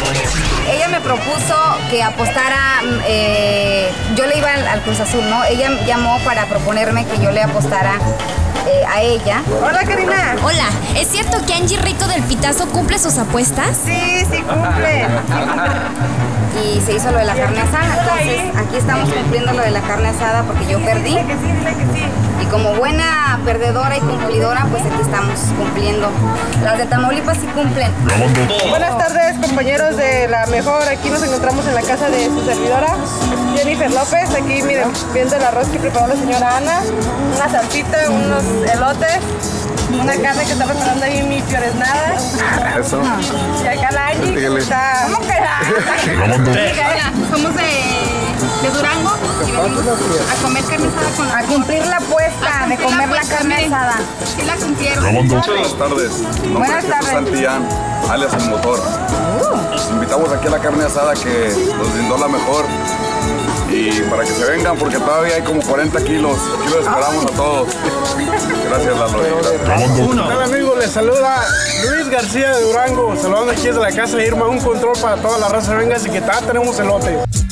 Ella me propuso que apostara, yo le iba al Cruz Azul, ¿no? Ella llamó para proponerme que yo le apostara a ella. Hola, Karina. Hola, ¿es cierto que Angie Rico del Pitazo cumple sus apuestas? Sí, sí cumple. Y se hizo lo de la carne asada, entonces aquí estamos cumpliendo lo de la carne asada porque yo perdí. Dile que sí, dile que sí. Y como buena perdedora y cumplidora, pues aquí estamos cumpliendo. Las de Tamaulipas sí cumplen. Buenas tardes, compañeros de La Mejor. Aquí nos encontramos en la casa de su servidora, Jennifer López. Aquí, miren, viendo el arroz que preparó la señora Ana, una salsita, unos elotes, una carne que está preparando ahí mi fioresnada. Eso. Y acá la Angie que está... ¿Cómo que Somos de Durango y venimos a comer carne asada con a cumplir la apuesta de comer la carne asada. Sí la cumplieron. Buenas tardes. Buenas tardes. Santillán, alias El Motor. Los invitamos aquí a la carne asada que nos brindó La Mejor. Y para que se vengan, porque todavía hay como 40 kilos. Aquí los esperamos a todos. Gracias, Lalo. Hola amigos, les saluda Luis García de Durango. Saludando aquí desde la casa de Irma. Un control para toda la raza. Venga, así que tenemos elote.